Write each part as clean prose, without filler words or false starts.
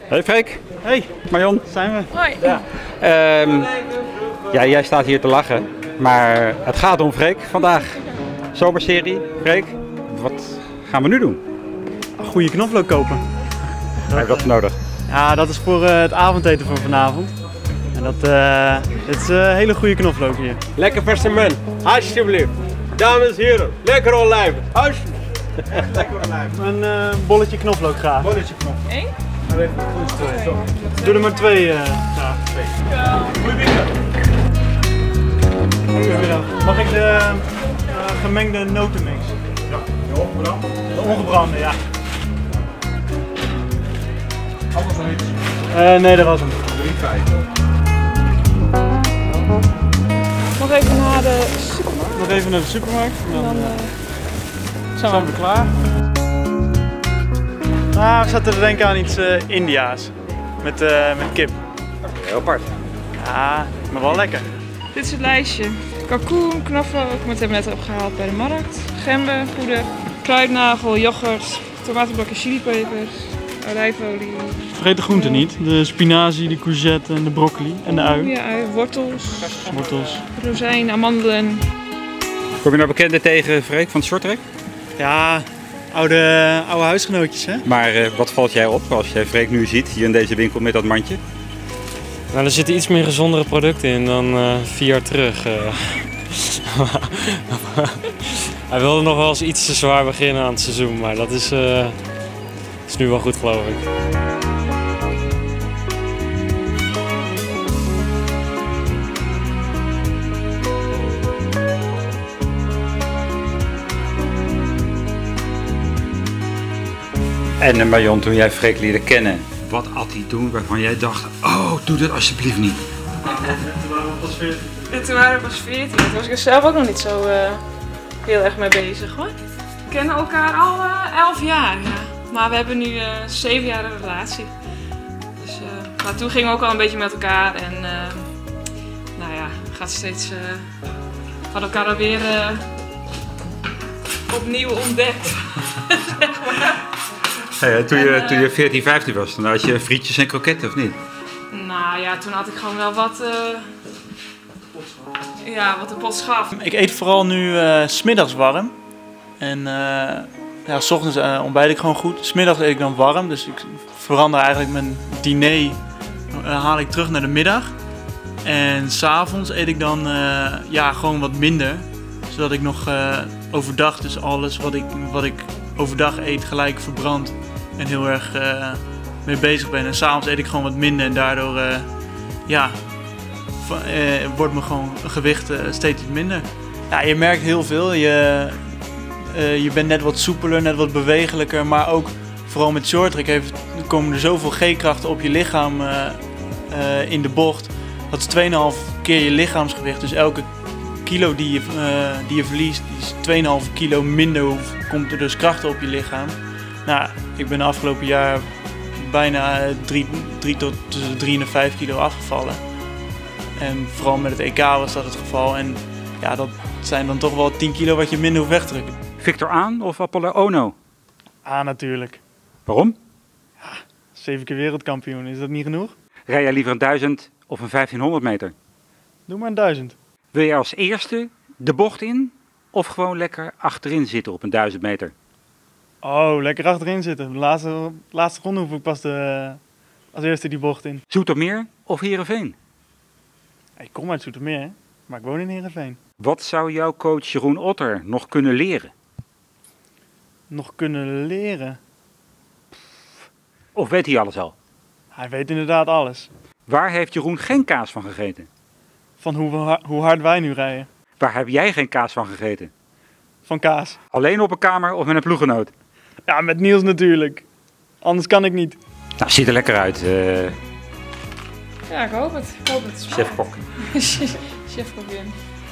Hey Freek. Hey Marion. Zijn we? Hoi. Ja. Ja, jij staat hier te lachen, maar het gaat om Freek vandaag. Zomerserie. Freek, wat gaan we nu doen? Goede knoflook kopen. Heb je dat nodig? Ja, dat is voor het avondeten van vanavond. En dit is een hele goede knoflook hier. Lekker verse man, alsjeblieft. Dames en heren, lekker olijven. Lekker olijven. Een bolletje knoflook graag. Bolletje knoflook. Eén? Doe er maar twee graag. Goeie weekend. Mag ik de gemengde notenmix? Ja, de ongebrande. De ongebrande, ja. Anders nog iets. Nee, dat was hem. 3,5. Nog even naar de supermarkt. Nog even naar de supermarkt. En dan Zijn we klaar. Nou, we zaten te denken aan iets Indiaas. Met kip. Heel apart. Ja, maar wel lekker. Dit is het lijstje. Kalkoen, knoflook, met hebben we net opgehaald bij de markt. Gember, poeder, kruidnagel, yoghurt, tomatenblokken, chilipepers, olijfolie. Vergeet de groenten niet. De spinazie, de courgette en de broccoli en de ui. Ja, ui, wortels, rozijn, amandelen. Kom je nou bekenden tegen Freek van het shorttrack? Ja, oude huisgenootjes hè. Maar wat valt jij op als jij Freek nu ziet hier in deze winkel met dat mandje? Nou, er zitten iets meer gezondere producten in dan 4 jaar terug. Hij wilde nog wel eens iets te zwaar beginnen aan het seizoen, maar dat is nu wel goed, geloof ik. En Marion, toen jij Freek leerde kennen, wat had hij toen waarvan jij dacht, oh, doe dat alsjeblieft niet? Toen waren we pas 14. Toen was ik er zelf ook nog niet zo heel erg mee bezig hoor. We kennen elkaar al 11 jaar, ja. Maar we hebben nu 7 jaar een relatie. Dus, maar toen gingen we ook al een beetje met elkaar en nou ja, gaat steeds. Had elkaar alweer opnieuw ontdekt. Hey, toen je 14, 15 was, dan had je frietjes en kroketten of niet? Nou ja, toen had ik gewoon wel wat. Ja, wat de pot schaf. Ik eet vooral nu 's middags warm. En ja, 's ochtends ontbijt ik gewoon goed. 's middags eet ik dan warm. Dus ik verander eigenlijk mijn diner haal ik terug naar de middag. En 's avonds eet ik dan ja, gewoon wat minder. Zodat ik nog overdag dus alles wat ik overdag eet gelijk verbrand. En heel erg mee bezig ben. En 's avonds eet ik gewoon wat minder. En daardoor ja, wordt mijn gewoon gewicht steeds minder. Ja, je merkt heel veel. Je bent net wat soepeler, net wat bewegelijker. Maar ook vooral met shorttrack komen er zoveel G-krachten op je lichaam in de bocht. Dat is 2,5 keer je lichaamsgewicht. Dus elke kilo die je verliest, is 2,5 kilo minder. Komt er dus krachten op je lichaam. Nou, ik ben de afgelopen jaar bijna 3 tot tussen de 3 en 5 kilo afgevallen. En vooral met het EK was dat het geval. En ja, dat zijn dan toch wel 10 kilo wat je minder hoeft weg te drukken. Victor Aan of Apollo Ono? Natuurlijk. Waarom? 7 keer wereldkampioen, is dat niet genoeg? Rij jij liever een 1000 of een 1500 meter? Doe maar een 1000. Wil je als eerste de bocht in of gewoon lekker achterin zitten op een 1000 meter? Oh, lekker achterin zitten. De laatste ronde hoef ik pas als eerste die bocht in. Zoetermeer of Heerenveen? Ik kom uit Zoetermeer, maar ik woon in Heerenveen. Wat zou jouw coach Jeroen Otter nog kunnen leren? Nog kunnen leren? Of weet hij alles al? Hij weet inderdaad alles. Waar heeft Jeroen geen kaas van gegeten? Van hoe hard wij nu rijden. Waar heb jij geen kaas van gegeten? Van kaas. Alleen op een kamer of met een ploeggenoot? Ja, met Niels natuurlijk. Anders kan ik niet. Nou, ziet er lekker uit. Ja, ik hoop het. Ik hoop het. Chef-kok. Chef-kok in.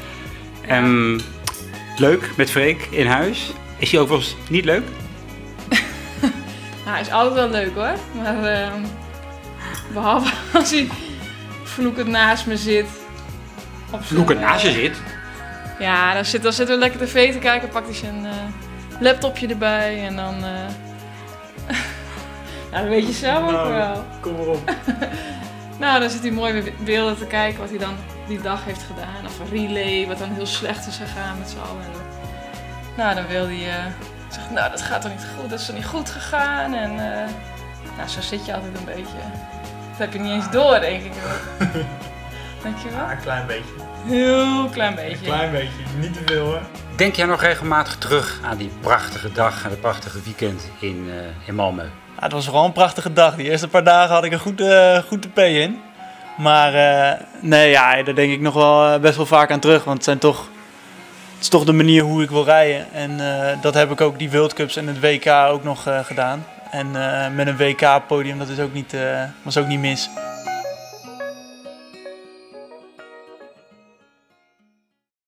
Leuk met Freek in huis. Is hij ook wel eens niet leuk? Nou, hij is altijd wel leuk hoor. Maar behalve als hij vloekend naast me zit. Vloekend naast je zit? Ja, dan zitten we lekker tv te kijken, pakt hij zijn laptopje erbij en dan Ja, dat weet je zelf ook wel. Kom maar op. Nou, dan zit hij mooi weer beelden te kijken wat hij dan die dag heeft gedaan. Of een relay, wat dan heel slecht is gegaan met z'n allen. En nou, dan wil hij zeggen, nou dat gaat toch niet goed, dat is toch niet goed gegaan. En nou, zo zit je altijd een beetje. Dat heb je niet eens door, denk ik. Denk je wel? Ja, een klein beetje. Heel klein beetje. Klein beetje, niet te veel hoor. Denk jij nog regelmatig terug aan die prachtige dag en het prachtige weekend in Malmö? Ja, het was gewoon een prachtige dag. Die eerste paar dagen had ik een goed P in. Maar nee, ja, daar denk ik nog wel best wel vaak aan terug. Want het is toch de manier hoe ik wil rijden. En dat heb ik ook die World Cups en het WK ook nog gedaan. En met een WK-podium, dat is ook niet, was ook niet mis.